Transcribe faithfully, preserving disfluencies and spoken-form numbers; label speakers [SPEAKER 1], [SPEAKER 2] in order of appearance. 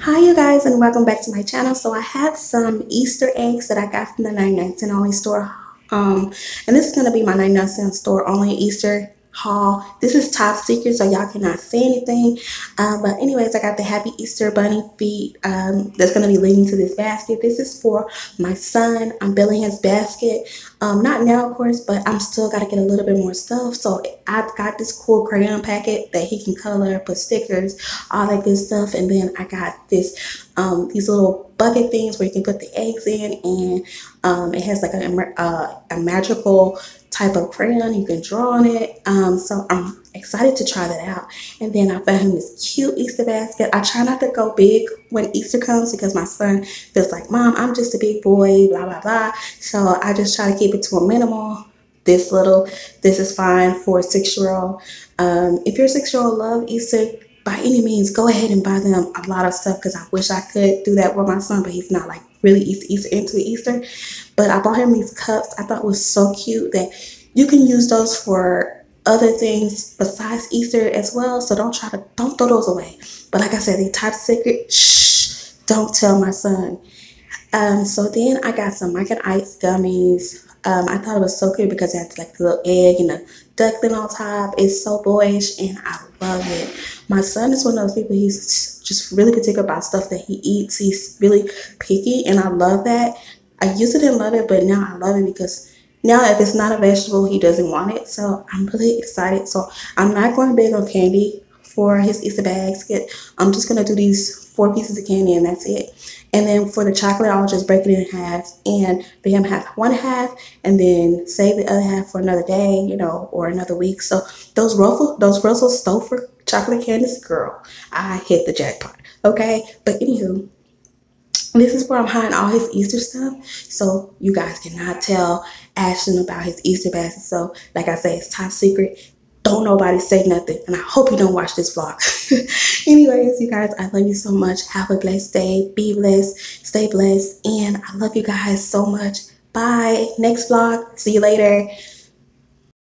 [SPEAKER 1] Hi you guys, and welcome back to my channel. So I have some Easter eggs that I got from the ninety-nine cent only store. Um, and this is going to be my ninety-nine cent store only Easter haul. This is top secret, so y'all cannot say anything. Um, but anyways, I got the Happy Easter Bunny feet um, that's going to be leading to this basket. This is for my son. I'm building his basket. Um, not now, of course, but I'm still got to get a little bit more stuff. So I've got this cool crayon packet that he can color, put stickers, all that good stuff. And then I got this, um, these little bucket things where you can put the eggs in, and um, it has like a, a, a magical type of crayon. You can draw on it. Um, so I'm excited to try that out. And then I found him this cute Easter basket. I try not to go big when Easter comes because my son feels like, Mom, I'm just a big boy, blah, blah, blah. So I just try to keep it to a minimal. This little, this is fine for a six-year-old. Um, if your six-year-old love Easter, by any means, go ahead and buy them a lot of stuff, because I wish I could do that with my son, but he's not like really Easter, Easter into Easter. But I bought him these cups. I thought it was so cute that you can use those for other things besides Easter as well. So don't try to, don't throw those away. But like I said, the top secret, shh, don't tell my son. Um, so then I got some Mike and Ike's gummies. Um, I thought it was so cute because it had like the little egg and the duckling on top. It's so boyish and I love it. My son is one of those people, he's just really particular about stuff that he eats. He's really picky and I love that. I used to didn't love it, but now I love it because now if it's not a vegetable, he doesn't want it. So I'm really excited. So I'm not going big on candy for his Easter basket. I'm just going to do these four pieces of candy and that's it. And then for the chocolate, I'll just break it in half and make him have one half and then save the other half for another day, you know, or another week. So those Russell, those Russell Stouffer chocolate candies, girl, I hit the jackpot. Okay. But anywho, this is where I'm hiding all his Easter stuff. So you guys cannot tell Ashton about his Easter basket. So like I say, it's top secret. Don't nobody say nothing. And I hope you don't watch this vlog. Anyways, you guys, I love you so much. Have a blessed day. Be blessed. Stay blessed. And I love you guys so much. Bye. Next vlog. See you later.